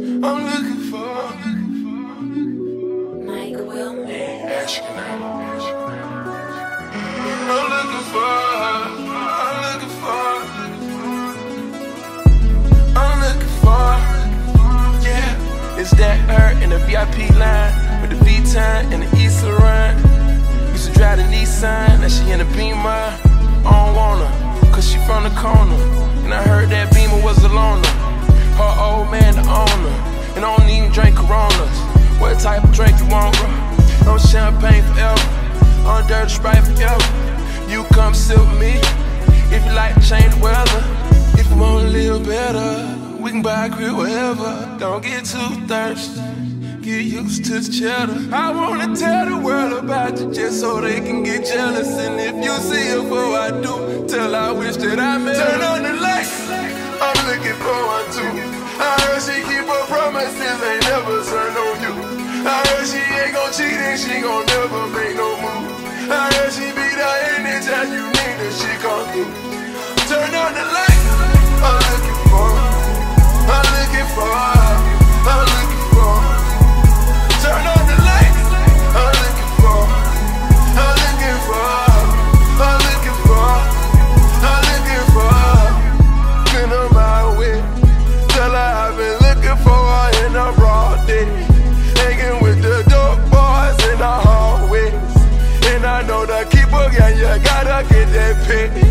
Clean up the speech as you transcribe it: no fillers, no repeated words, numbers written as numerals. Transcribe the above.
I'm looking for Mike Wilmer. I'm looking for yeah. It's that her in the VIP line with the V-Time and the East Laurent. Used to drive the Nissan, now she in the Beamer. I don't want her, cause she from the corner. And I heard that Beamer was a loner. Her old man the owner, and I don't even drink Coronas. What type of drink you want, bro? No champagne forever, on dirty Sprite forever. You come sit with me, if you like to change the weather. If you wanna live better, we can buy a crib wherever. Don't get too thirsty, get used to the cheddar. I wanna tell the world about you just so they can get jealous. And if you see her before I do, tell I wish that I met her. Turn on the lights, I'm looking for one too. I heard she keep her promises, ain't never turn on you. I heard she ain't gon' cheat and she gon' never make no move. I heard she be there anytime you need her, she come through. Turn on the lights, I'm looking for her. I'm looking for her. I'm looking for her. Turn on the lights, I'm looking for her. I'm looking for her. I'm looking for her. I'm looking for her. Been on my way. Tell her I've been looking for her in a broad day. Hanging with the dope boys in the hallways. And I know the keeper, yeah, you gotta get that pay.